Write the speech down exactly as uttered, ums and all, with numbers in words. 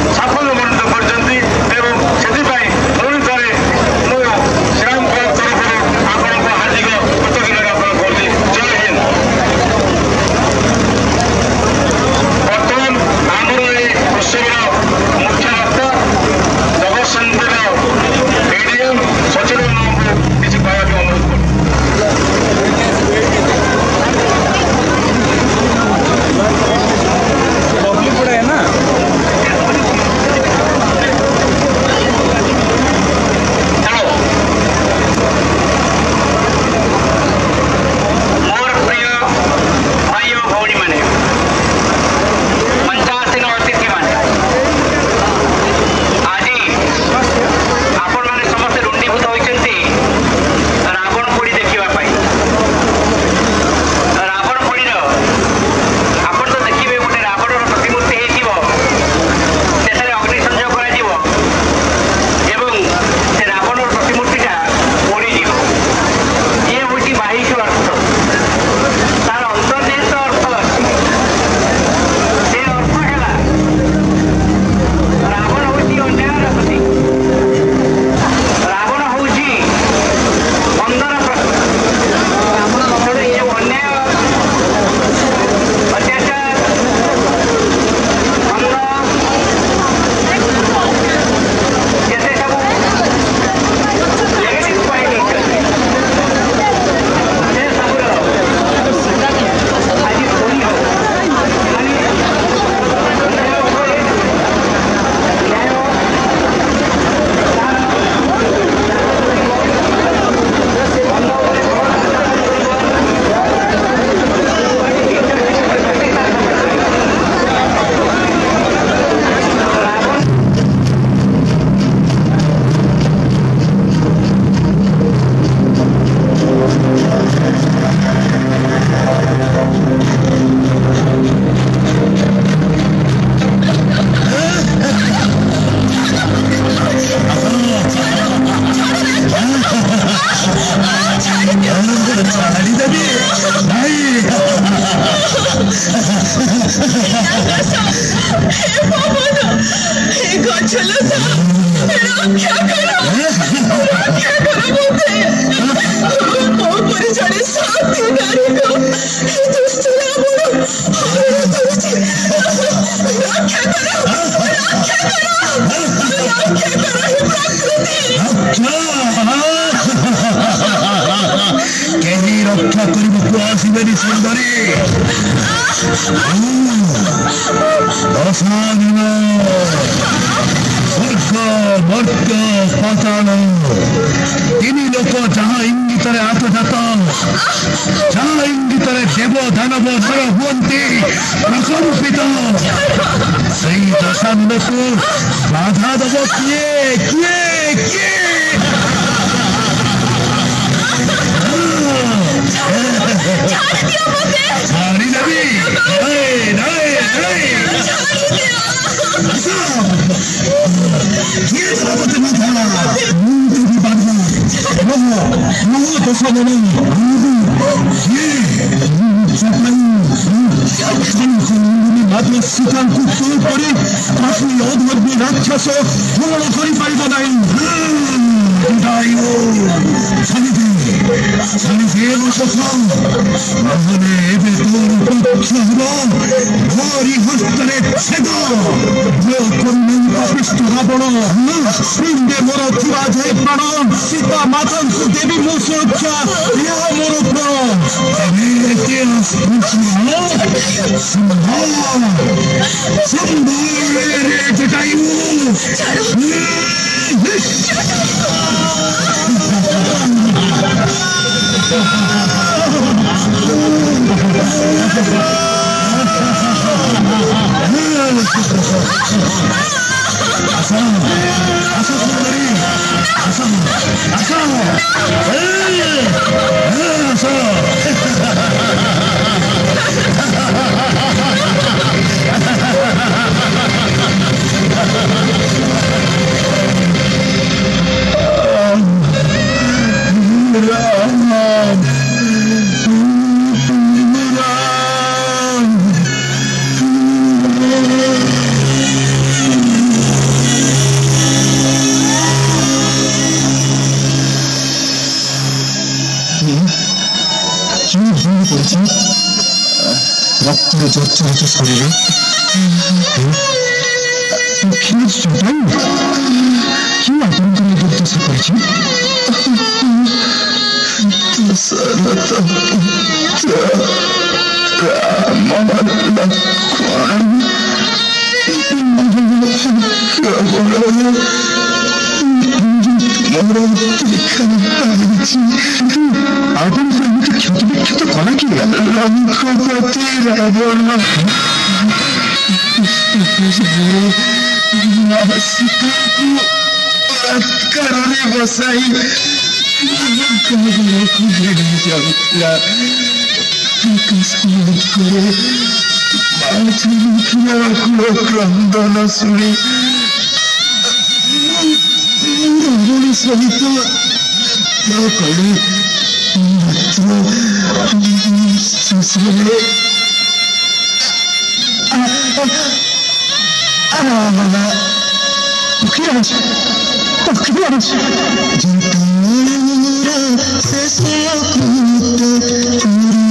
ସାଫଲ୍ୟ ମଣ୍ଡିତ କରିଛନ୍ତି ଏବଂ ସେଥିପାଇଁ ପୁଣି ଥରେ ମୁଁ ଶ୍ରୀରାମ କ୍ଲବ ତରଫରୁ ଆପଣଙ୍କ ହାର୍ଦ୍ଦିକ କୃତଜ୍ଞତା ଜ୍ଞାପନ କରୁଛି। ଜୟ ହିନ୍ଦ। ବର୍ତ୍ତମାନ ଆମର ଏହି ଉତ୍ସବର ମୁଖ୍ୟ ବକ୍ତା ଜଗତସିଂହପୁର ଏଡିଏମ୍ ସଚିନ ବାବୁଙ୍କୁ କିଛି କହିବାକୁ ଅନୁରୋଧ କରୁଛି। रक्षा करने आसबेनी सुंदरी दशादिन स्वर्ग मर्त्य पाताल तीन लोक जहाँ इंगित आतजात जहाँ इंगित देव दानव नर हुंती प्रकंपित से दशादिन को बाधा दब किए किए किए छाड़ी देवी नहीं नहीं नहीं ये सब तो मत है मुझे भी बात है वो वो तो सब नहीं ये मात्र शिकार को तोड़ पड़े अपनी औद्योगिक राक्षस पूर्ण करी पारिबा नहीं उठाइयो छाड़ी दे छाड़ी दे वो सफल नहले एबे तोर पक्ष हबो मोरी हस्तरे छेद जो कोन पापिष्ट रावण सिंधे मोर थुआ जे प्राण सीता माता को देवी मो सुरक्षा यह मोर प्राण तबे के संभाल संभाल रे जटायु आशा आशा सुंदरी आशा आशा তোর জর্জরিত শরীরে কি সবাই কি আপন করে দুর্দশা করেছি আপন প্রেমকে ক্ষত বিক্ষত করা কি লঙ্কপতি রাবণ সীতাকে কারণে বসাই ক্রন্দন শুনি সহিত কলে মাত্র শুশ্রূষে পক্ষীরাজ পক্ষীরাজ জটার শেষ